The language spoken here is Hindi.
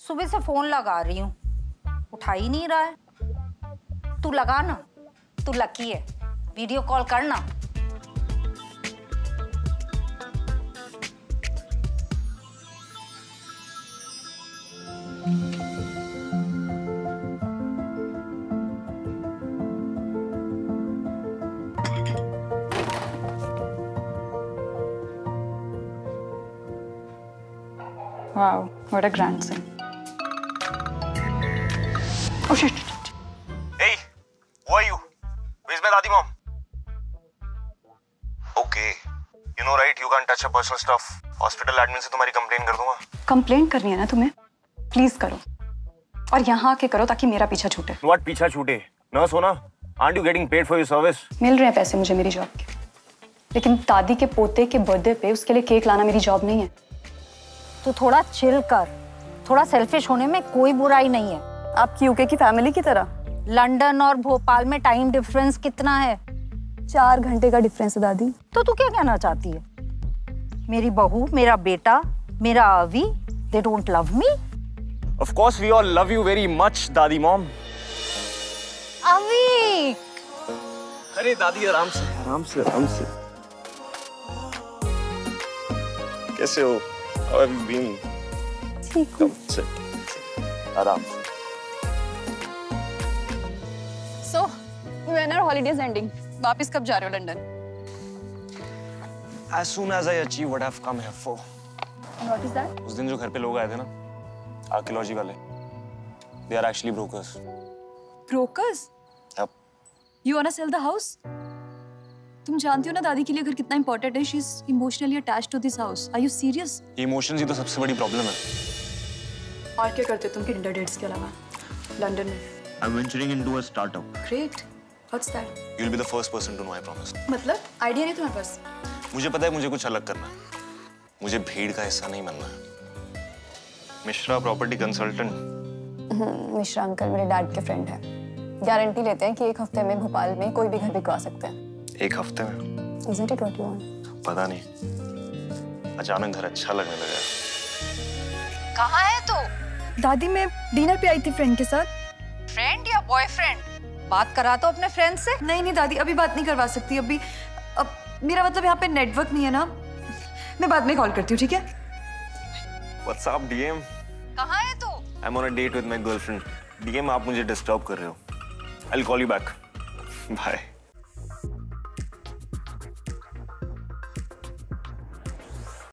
सुबह से फोन लगा रही हूँ, उठा ही नहीं रहा है। तू लगा ना, तू लकी है, वीडियो कॉल करना। Wow, what a grand scene. Oh shit. Hey, who are you? Where's my Dadi mom? Okay, you know right, you can't touch her personal stuff. Hospital admin से तुम्हारी complaint कर दूंगा। Complaint करनी है ना तुम्हें? Please करो। और यहाँ आके करो ताकि मेरा पीछा छूटे। What पीछा छूटे? नर्स हो ना? Aren't you getting paid for your service? मिल रहे हैं पैसे मुझे मेरी जॉब के, लेकिन दादी के पोते के बर्थडे पे उसके लिए केक लाना मेरी जॉब नहीं है। तू थोड़ा चिल कर, थोड़ा सेल्फिश होने में कोई बुराई नहीं है। आपकी यूके की फैमिली की तरह। लंदन और भोपाल में टाइम डिफरेंस कितना है? 4 घंटे का डिफरेंस है दादी। तो तू क्या कहना चाहती है? मेरी बहू, मेरा बेटा, मेरा अवी, they don't love me? Of course we all love you very much, Dadi mom. अवी! अरे दादी आराम से, आराम से, आराम से। कैसे हो? How have you been? ठीक हूँ। आराम से। So, when are holidays ending? वापिस कब जा रहे हो London? As soon as I achieve what I've come here for. And what is that? उस दिन जो घर पे लोग आए थे ना, आर्कियोलॉजी वाले, they are actually brokers. Brokers? Yep. You wanna sell the house? तुम जानती हो ना दादी के लिए घर कितना important है? She is emotionally attached to this house. Are you serious? Emotions ही तो सबसे बड़ी प्रॉब्लम है। और क्या करते तुम किंडर डेट्स के अलावा लंदन में? I'm venturing into a startup. Great. What's that? You'll be the first person to know, I promise. मतलब आइडिया नहीं तुम्हारे पास? मुझे पता है मुझे कुछ अलग करना है। मुझे भीड़ का हिस्सा नहीं बनना है। Mishra property consultant. Mishra uncle मेरे डैड के फ्रेंड है। गारंटी लेते हैं कि 1 हफ्ते में भोपाल में कोई भी घर बिकवा सकते हैं। 1 हफ्ते में? Isn't it what you want? पता नहीं, अचानक घर अच्छा लगने लगा। कहाँ है तू? दादी मैं डिनर पे आई थी फ्रेंड के साथ। फ्रेंड या बॉयफ्रेंड? बात करा तो अपने फ्रेंड से। नहीं दादी अभी बात नहीं करवा सकती। अभी अब मेरा मतलब यहाँ पे नेटवर्क नहीं है ना। मैं बाद में कॉल करती हूँ, ठीक है? What's up, DM? कहाँ है तू? I'm on a date with my girlfriend. DM आप मुझे डिस्टर्ब कर रहे हो। I'll call you back. Bye.